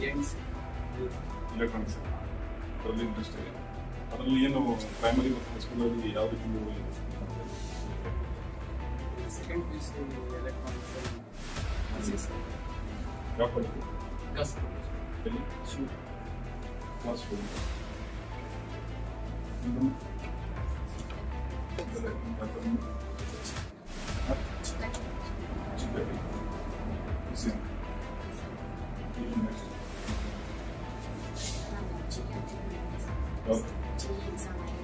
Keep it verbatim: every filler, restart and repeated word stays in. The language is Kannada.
ಎನ್ಸಿ ಎಲೆಕ್ಟ್ರಾನಿಕ್ಸ್ ಅದರಲ್ಲಿ ಇಂಟ್ರೆಸ್ಟ್ ಇದೆ. ಅದರಲ್ಲಿ ಏನು ಪ್ರೈಮರಿ ಮತ್ತು ಹೈಸ್ಕೂಲಲ್ಲಿ ಯಾವ ರೀತಿ second P U C electronics ಯಾವ ಪಡಿತು ಗಸ್ ಎಲ್ಲಿ ಶೂ ಕ್ಲಾಸ್ ಟು G exam